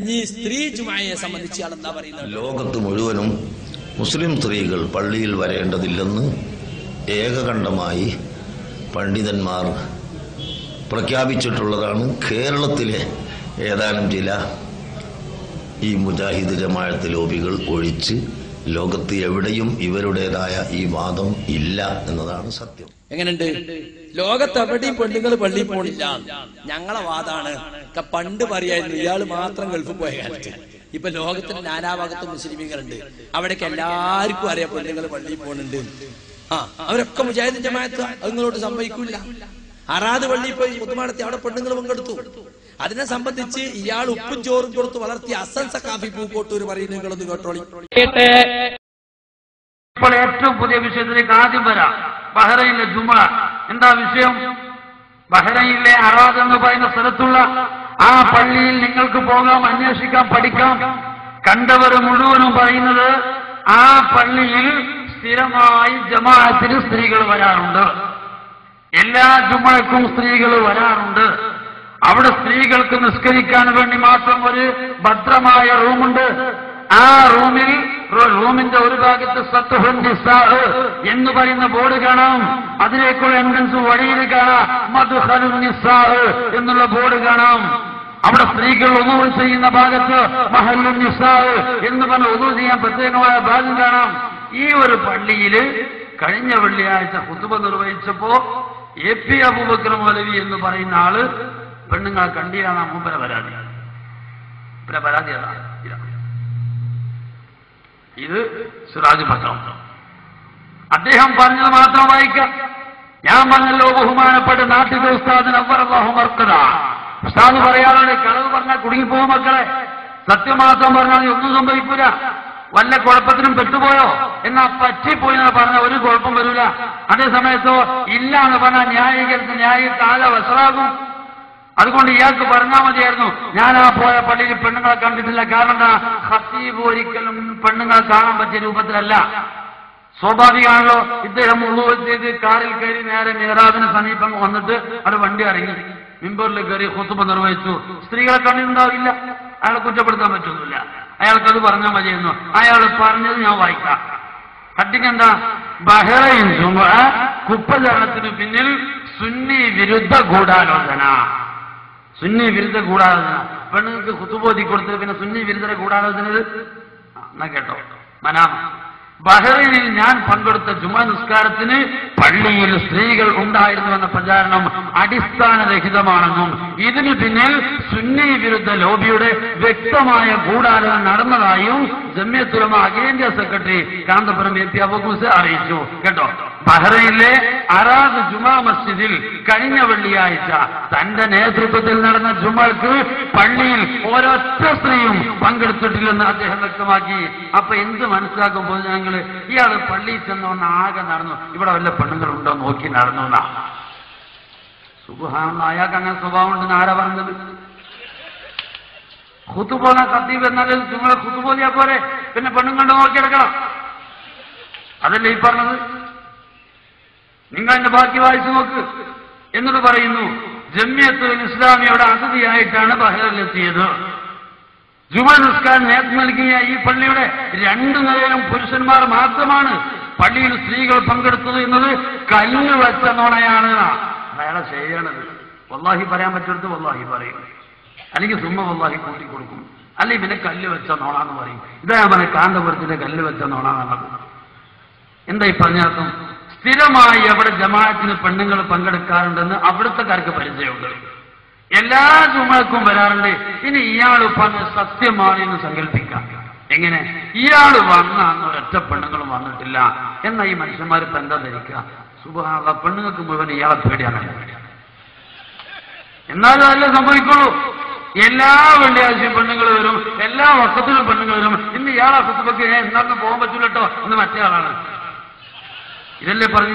ഇനി സ്ത്രീ ജുമയെ സംബന്ധിച്ച് ഇയാൾ എന്താ പറയുന്നത്? ലോകത്ത് മുഴുവനും മുസ്ലിം സ്ത്രീകൾ പള്ളിയിൽ വരേണ്ടതില്ലെന്ന് ഏകകണ്ഠമായി പണ്ഡിതന്മാർ പ്രഖ്യാപിച്ചിട്ടുള്ളതാണ്. കേരളത്തിലെ ഏതാനും ചില ഈ മുജാഹിദ് ജമാഅത്ത് ലോബികൾ ഒഴിച്ച് ലോകത്ത് എവിടെയും ഇവരുടേതായ ഈ വാദം ഇല്ല എന്നതാണ് സത്യം. എങ്ങനെയുണ്ട്? ലോകത്ത് എവിടെയും പെണ്ണുങ്ങൾ പള്ളിയിൽ പോണില്ല, ഞങ്ങളെ വാദാണ്. പണ്ട് പറയായിരുന്നു ഇയാള് മാത്രം ഗൾഫിൽ പോയ കാലത്ത്. ഇപ്പൊ ലോകത്തിന്റെ നാനാഭാഗത്തും മുസ്ലിമീങ്ങളുണ്ട്, അവിടേക്ക് എല്ലാവർക്കും അറിയാം പെണ്ണുങ്ങൾ പള്ളിയിൽ പോകുന്നുണ്ട്. അവരൊക്കെ മുജാഹിദ് ജമാഅത്ത് നിങ്ങളോട് സംഭവിക്കൂല. അറാദ് പള്ളിയിൽ പോയി മുത്തുമാടത്തി അവിടെ പെണ്ണുങ്ങൾ പങ്കെടുത്തു. അതിനെ സംബന്ധിച്ച് ഇയാൾ ഉപ്പും ചോറും കൊടുത്ത് വളർത്തിയ അസൻ സഖാഫി പൂക്കോട്ടൂർ പറയുന്നത് നിങ്ങളൊന്ന് കേട്ടോളി. ഇപ്പോൾ ഏറ്റവും പുതിയ വിഷയത്തിലേക്ക് ആദ്യം വരാം. ബഹ്റൈനിലെ ജുമ. എന്താ വിഷയം? ബഹ്റൈനിലെ അറാദ് എന്ന് പറയുന്ന സ്ഥലത്തുള്ള ആ പള്ളിയിൽ നിങ്ങൾക്ക് പോകാം, അന്വേഷിക്കാം, പഠിക്കാം. കണ്ടവർ മുഴുവനും പറയുന്നത് ആ പള്ളിയിൽ സ്ഥിരമായി ജമാഅത്തിന് സ്ത്രീകൾ വരാറുണ്ട്. എല്ലാ ജുമയ്ക്കും സ്ത്രീകൾ വരാറുണ്ട്. അവിടെ സ്ത്രീകൾക്ക് നിസ്കരിക്കാൻ വേണ്ടി മാത്രം ഒരു ഭദ്രമായ റൂമുണ്ട്. ആ റൂമിന്റെ ഒരു ഭാഗത്ത് സത്തുഹുൻ നിസാ എന്ന് പറയുന്ന ബോർഡ് കാണാം. അതിലേക്കുള്ള എൻട്രൻസ് വഴിയിൽ കാണാം മദ്ഖലുൻ നിസാ എന്നുള്ള ബോർഡ് കാണാം. അവിടെ സ്ത്രീകൾ ഉദൂ ചെയ്യുന്ന ഭാഗത്ത് മഹല്ലുൻ നിസാ എന്ന് പറഞ്ഞ് ഉദൂ ചെയ്യാൻ പ്രത്യേകമായ ഭാഗം കാണാം. ഈ ഒരു പള്ളിയിൽ കഴിഞ്ഞ വെള്ളിയാഴ്ച ഖുതുബ നിർവഹിച്ചപ്പോ AP അബൂബക്കർ മൗലവി എന്ന് പറയുന്ന ആള് പെണ്ണുങ്ങളെ കണ്ടിയാണ് മൂപ്പര പരാതി. ഇത് സിറാജ് പത്രം. അദ്ദേഹം പറഞ്ഞത് മാത്രം വായിക്കാം. ഞാൻ പറഞ്ഞല്ലോ, ബഹുമാനപ്പെട്ട നാട്ടിലെ ഉസ്താദിന് അവ്വറല്ലാഹു മർക്കദ. ഉസ്താദ് പറയാറുണ്ട്, കളവ് പറഞ്ഞാൽ കുടുങ്ങിപ്പോകും മക്കളെ, സത്യം മാത്രം പറഞ്ഞാൽ ഒന്നും സംഭവിക്കൂല. വല്ല കുഴപ്പത്തിനും പെട്ടുപോയോ എന്നാ പറ്റിപ്പോയി എന്ന് പറഞ്ഞാൽ ഒരു കുഴപ്പം വരില്ല. അതേ സമയത്തോ ഇല്ല എന്ന് പറഞ്ഞാൽ ന്യായീകരിച്ച് ആകെ വഷളാകും. അതുകൊണ്ട് ഇയാൾക്ക് പറഞ്ഞാൽ മതിയായിരുന്നു, ഞാൻ ആ പോയ പള്ളിയിൽ പെണ്ണുങ്ങളെ കണ്ടിട്ടില്ല. കാരണം എന്താ? ഖത്തീബ് ഒരിക്കലും പെണ്ണുങ്ങളെ കാണാൻ പറ്റിയ രൂപത്തിലല്ല. സ്വാഭാവികമാണല്ലോ. ഇദ്ദേഹം ഉളൂ ചെയ്ത് കാറിൽ കയറി നേരെ മിഹ്റാബിന് സമീപം വന്നിട്ട് അത് വണ്ടി ഇറങ്ങി മിമ്പറിൽ കയറി ഖുതുബ നിർവഹിച്ചു. സ്ത്രീകളെ കണ്ടിട്ടുണ്ടാവില്ല. അയാളെ കുറ്റപ്പെടുത്താൻ പറ്റൊന്നുമില്ല. അയാൾക്കത് പറഞ്ഞാൽ മതിയായിരുന്നു. അയാൾ പറഞ്ഞത് ഞാൻ വായിക്കാം. ഹഡിങ് എന്താ? ബഹ്റൈൻ ജുമ കുപ്പചരണത്തിന് പിന്നിൽ സുന്നി വിരുദ്ധ ഗൂഢാലോചന. സുന്നി വിരുദ്ധ ഗൂഢാലോചന. പെണ്ണുങ്ങൾക്ക് ഖുതുബോധി കൊടുത്തത് പിന്നെ സുന്നി വിരുദ്ധ ഗൂഢാലോചന. എന്നാ കേട്ടോ, മനാമ. ബഹ്റൈനിൽ ഞാൻ പങ്കെടുത്ത ജുമാ നിസ്കാരത്തിന് പള്ളിയിൽ സ്ത്രീകൾ ഉണ്ടായിരുന്നുവെന്ന പ്രചാരണം അടിസ്ഥാനരഹിതമാണെന്നും ഇതിന് പിന്നിൽ സുന്നി വിരുദ്ധ ലോബിയുടെ വ്യക്തമായ ഗൂഢാലോചന നടന്നതായും ജമിയത്തുൽ ഉലമ അഖിലേന്ത്യാ സെക്രട്ടറി കാന്തപുരം AP അബൂഖുസ അറിയിച്ചു. കേട്ടോ, ബഹ്റൈനിലെ അറാദ് ജുമാ മസ്ജിദിൽ കഴിഞ്ഞ വെള്ളിയാഴ്ച തന്റെ നേതൃത്വത്തിൽ നടന്ന ജുമക്ക് പള്ളിയിൽ ഒരൊറ്റ സ്ത്രീയും പങ്കെടുത്തിട്ടില്ലെന്ന് അദ്ദേഹം വ്യക്തമാക്കി. അപ്പൊ എന്ത് മനസ്സിലാക്കുമ്പോൾ ഞങ്ങൾ ഇയാൾ പള്ളിയിൽ ചെന്നോന്ന് ആകെ നടന്നു, ഇവിടെ വല്ല പെണ്ണുങ്ങളുണ്ടോ നോക്കി നടന്നു എന്നാ. സുബ്ഹാനല്ലാഹ്, അയാൾക്ക് അങ്ങനെ സ്വഭാവം ഉണ്ടെന്ന് ആരാ പറഞ്ഞത്? ഖുതുബോല ഖത്തീബ് എന്നാലും നിങ്ങൾ ഖുതുബോലിയാ പോരെ, പിന്നെ പെണ്ണുങ്ങളുടെ നോക്കിയെടുക്കണം. അതല്ലേ ഈ പറഞ്ഞത്? നിങ്ങൾ എന്റെ ബാക്കി വായിച്ചു നോക്ക് എന്നിട്ട് പറയുന്നു, ജമിയത്തുൽ ഇസ്ലാമിയുടെ അതിഥിയായിട്ടാണ് ബഹ്റൈനിലെത്തിയത്. ജുമാ നിസ്കാരം നേതൃത്വം നൽകിയ ഈ പള്ളിയുടെ 2 നിലയിലും പുരുഷന്മാർ മാത്രമാണ്. പള്ളിയിൽ സ്ത്രീകൾ പങ്കെടുത്തത് എന്നത് കല്ല് വെച്ച നുണയാണ്. അയാളെ ശരിയാണത്. വല്ലാഹി പറയാൻ പറ്റെടുത്ത് വല്ലാഹി പറയും, അല്ലെങ്കിൽ സുമ്മ വല്ലാഹി കൂട്ടിക്കൊടുക്കും, അല്ലെങ്കിൽ പിന്നെ കല്ല് വെച്ച നോണാന്ന് പറയും. ഇതാ ഞാൻ പറഞ്ഞ കാന്തപുരത്തിന്റെ കല്ല് വെച്ച നോണാന്നുള്ളത്. എന്താ ഈ പറഞ്ഞർത്ഥം? സ്ഥിരമായി അവിടെ ജമാഅത്തിന് പെണ്ണുങ്ങൾ പങ്കെടുക്കാറുണ്ടെന്ന് അവിടുത്തെക്കാർക്ക് പരിചയമുണ്ട്. എല്ലാ ജുമക്കും വരാറുണ്ട്. ഇനി ഇയാൾ പറഞ്ഞ സത്യമാണ് എന്ന് സങ്കല്പിക്കാം. എങ്ങനെ? ഇയാൾ വന്ന അന്ന് ഒരൊറ്റ പെണ്ണുങ്ങളും വന്നിട്ടില്ല എന്നാ ഈ മനുഷ്യന്മാർ ഇപ്പൊ എന്താ ധരിക്കുക? സുബ്ഹാനല്ലാഹ്, പെണ്ണുങ്ങൾക്ക് മുഴുവൻ ഇയാളെ പേടിയാണ്. എന്നാലും അതല്ലേ സംഭവിക്കുള്ളൂ. എല്ലാ വെള്ളിയാഴ്ചയും പെണ്ണുങ്ങൾ വരും, എല്ലാ വക്കത്തിലും പെണ്ണുങ്ങൾ വരും. ഇന്ന് ഇയാളെ ഖുതുബക്ക് എന്നാലും പോകാൻ പറ്റൂല കേട്ടോ എന്ന് മറ്റേ ആളാണ്. ഇതല്ലേ പറഞ്ഞു.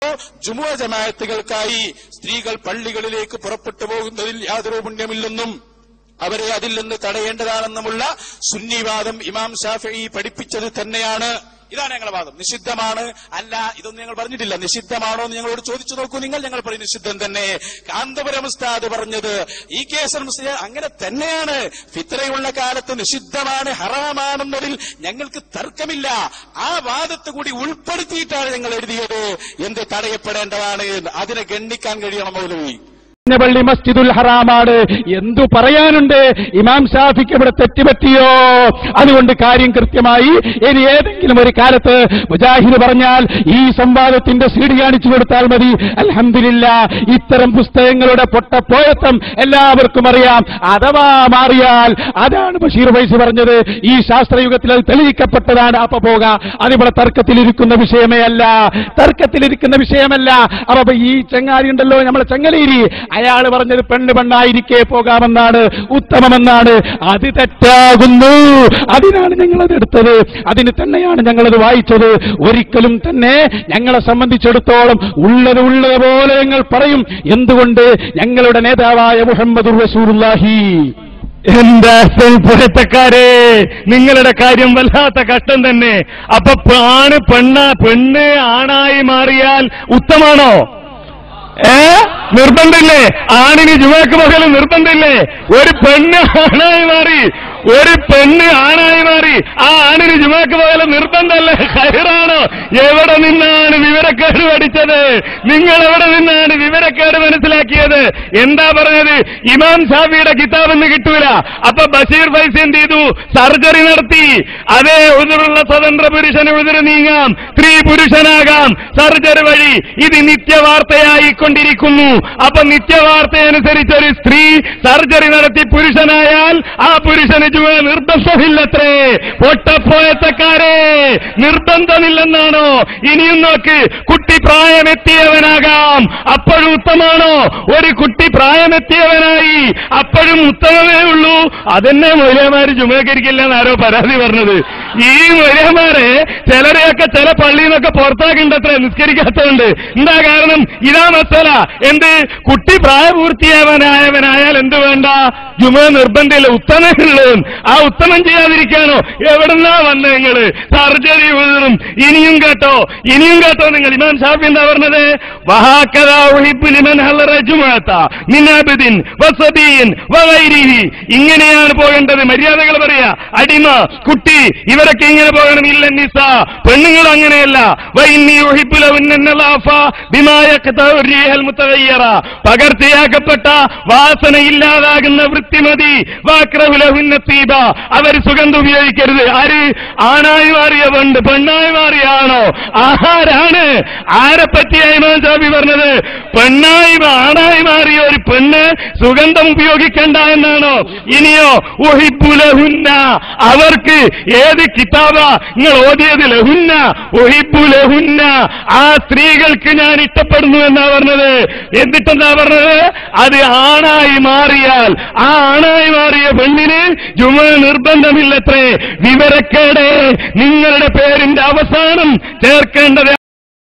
പറയുമ്പോ ജുമുഅ ജമാഅത്തുകൾക്കായി സ്ത്രീകൾ പള്ളികളിലേക്ക് പുറപ്പെട്ടു പോകുന്നതിൽ യാതൊരു പുണ്യമില്ലെന്നും അവരെ അതിൽ നിന്ന് തടയേണ്ടതാണെന്നുമുള്ള സുന്നിവാദം ഇമാം ഷാഫിഈ പഠിപ്പിച്ചത് തന്നെയാണ്. ഇതാണ് ഞങ്ങളുടെ വാദം. നിഷിദ്ധമാണ് അല്ല, ഇതൊന്നും ഞങ്ങൾ പറഞ്ഞിട്ടില്ല. നിഷിദ്ധമാണോ എന്ന് ഞങ്ങളോട് ചോദിച്ചു നോക്കൂ നിങ്ങൾ. ഞങ്ങൾ പറയും നിഷിദ്ധം തന്നെ. കാന്തപുരം ഉസ്താദ് പറഞ്ഞത്, ഈ കേസർ മുസ്ലിം അങ്ങനെ തന്നെയാണ്. ഫിത്രയുള്ള കാലത്ത് നിഷിദ്ധമാണ്, ഹറാമാണെന്നതിൽ ഞങ്ങൾക്ക് തർക്കമില്ല. ആ വാദത്തെ കൂടി ഉൾപ്പെടുത്തിയിട്ടാണ് ഞങ്ങൾ എഴുതിയത്. എന്ത് തടയപ്പെടേണ്ടതാണ്, അതിനെ ഗണ്ണിക്കാൻ കഴിയണം മൗലവി. പള്ളി മസ്ജിദുൽ ഹറാമാണ്. എന്തു പറയാനുണ്ട്? ഇമാം ഷാഫിക്ക് ഇവിടെ തെറ്റുപറ്റിയോ? അതുകൊണ്ട് കാര്യം കൃത്യമായി ഇനി ഏതെങ്കിലും ഒരു കാലത്ത് മുജാഹിദ് പറഞ്ഞാൽ ഈ സംവാദത്തിന്റെ സീഡി കാണിച്ചു കൊടുത്താൽ മതി. അൽഹംദുലില്ലാ, ഇത്തരം പുസ്തകങ്ങളുടെ പൊട്ടപ്പോയത്തം എല്ലാവർക്കും അറിയാം. അഥവാ മാറിയാൽ, അതാണ് ബഷീർ ഫൈസി പറഞ്ഞത്, ഈ ശാസ്ത്രയുഗത്തിൽ അത് തെളിയിക്കപ്പെട്ടതാണ്. അപ്പൊ പോകാം. അതിവിടെ തർക്കത്തിലിരിക്കുന്ന വിഷയമേ അല്ല, തർക്കത്തിലിരിക്കുന്ന വിഷയമല്ല. അപ്പൊ ഈ ചങ്ങാതി ഉണ്ടല്ലോ, നമ്മളെ ചങ്ങലേരി, അയാൾ പറഞ്ഞത് പെണ്ണ് പെണ്ണായിരിക്കെ പോകാമെന്നാണ്, ഉത്തമമെന്നാണ്. അത് തെറ്റാകുന്നു. അതിനാണ് ഞങ്ങളത് എടുത്തത്, അതിന് തന്നെയാണ് ഞങ്ങളത് വായിച്ചത്. ഒരിക്കലും തന്നെ ഞങ്ങളെ സംബന്ധിച്ചിടത്തോളം ഉള്ളത് പോലെ ഞങ്ങൾ പറയും. എന്തുകൊണ്ട്? ഞങ്ങളുടെ നേതാവായ മുഹമ്മദുർ റസൂലുള്ളാഹി. എന്താ പുറത്തക്കാരെ, നിങ്ങളുടെ കാര്യം വല്ലാത്ത കഷ്ടം തന്നെ. അപ്പൊ പെണ്ണ് ആണായി മാറിയാൽ ഉത്തമാണോ? നിർബന്ധമില്ലേ? ആണിന് ജുമാക്ക് മകലും നിർബന്ധമില്ലേ? ഒരു പെണ്ണ് ആണായി മാറി, ഒരു പെണ്ണ് ആണായി മാറി, ആ ആണിന് ജുമാക്ക് മകലും നിർബന്ധമല്ലേ? ഖൈറാണോ? എവിടെ നിന്നാണ് വിവരക്കേട് പഠിച്ചത്? നിങ്ങൾ എവിടെ നിന്നാണ് വിവരക്കേട് മനസ്സിലാക്കിയത്? എന്താ പറഞ്ഞത്? ഇമാം ഷാഫിയുടെ കിതാബെന്ന് കിട്ടൂല. അപ്പൊ ബഷീർ ഫൈസി എന്ത് ചെയ്തു? സർജറി നടത്തി. അതേ ഉതിറുള്ള സ്വതന്ത്ര പുരുഷന് ഉതിര് നീങ്ങാം, സ്ത്രീ പുരുഷനാകാം സർജറി വഴി. ഇത് നിത്യവാർത്തയായിക്കൊണ്ടിരിക്കുന്നു. അപ്പൊ നിത്യവാർത്തയനുസരിച്ച് ഒരു സ്ത്രീ സർജറി നടത്തി പുരുഷനായാൽ ആ പുരുഷന് ജുമാ നിർബന്ധമില്ലത്രേ. പൊട്ടപ്പോയത്തക്കാരെ, നിർബന്ധമില്ലെന്നാണോ? ഇനിയും നോക്ക്, കുട്ടി പ്രായമെത്തിയവനാകാം, അപ്പോഴും ഉത്തമാണോ? ഒരു കുട്ടി പ്രായമെത്തിയവനായി, അപ്പോഴും ഉത്തമമേ ഉള്ളൂ. അതെന്നെ മൗലവിമാര് ജുമകരിക്കില്ല എന്നാരോ പരാതി പറഞ്ഞത്. ഈ മൗലവിമാരെ ചിലരെയൊക്കെ ചില പള്ളിയിൽ നിന്നൊക്കെ പുറത്താക്കിണ്ടത്രേ നിസ്കരിക്കാത്തതുണ്ട്. എന്താ കാരണം? ഇതാ മസല. എന്ത്? കുട്ടി പ്രായപൂർത്തിയായവനായാൽ എന്ത് വേണ്ട? ജുമ നിർബന്ധമില്ല, ഉത്തമമുള്ളൂ. ആ ഉത്തമം ചെയ്യാതിരിക്കാനോ? എവിടെന്നാ വന്നത് നിങ്ങള്? സർജറി ഉതിറും. ഇനിയും കേട്ടോ നിങ്ങൾ. ഇമാം ഷാഫി എന്താ പറഞ്ഞത്? ഇങ്ങനെയാണ് പോകേണ്ടത്. മര്യാദകൾ പറയാ. അടിമ, കുട്ടി, ഇവരൊക്കെ ഇങ്ങനെ പോകണം. ഇല്ല നിസ, പെണ്ണുങ്ങൾ അങ്ങനെയല്ല. പകർച്ചയാക്കപ്പെട്ട വാസന ഇല്ലാതാകുന്ന വൃത്തിമതി. വാക്രഹുലഹുന്നീബ, അവർ സുഗന്ധം ഉപയോഗിക്കരുത്. ആര്? ആണായി മാറിയ പെണ്ണായി മാറിയാണോ? ആരാണ്? ആരെപ്പറ്റിയാ ഇമാം ഷാഫി പറഞ്ഞത്? ആണായി മാറിയ ഒരു പെണ്ണ് സുഗന്ധം ഉപയോഗിക്കണ്ട എന്നാണോ? ഇനിയോ ഉഹിബ്ബുലഹുന്ന, അവർക്ക് ഏത് കിതാബാ നിങ്ങൾ ഓതിയത്? ലഹുന്ന, ഉഹിബ്ബുലഹുന്ന, ആ സ്ത്രീകൾക്ക് ഞാൻ ഇഷ്ടപ്പെടുന്നു എന്നാ പറഞ്ഞത്. എന്നിട്ടെന്താ പറഞ്ഞത്? അത് ആണായി മാറിയാൽ, ആ ആണായി മാറിയ പെണ്ണിന് ജുമ നിർബന്ധമില്ലത്രേ. വിവരക്കേട്. നിങ്ങളുടെ പേരിന്റെ അവസാനം ചേർക്കേണ്ടത്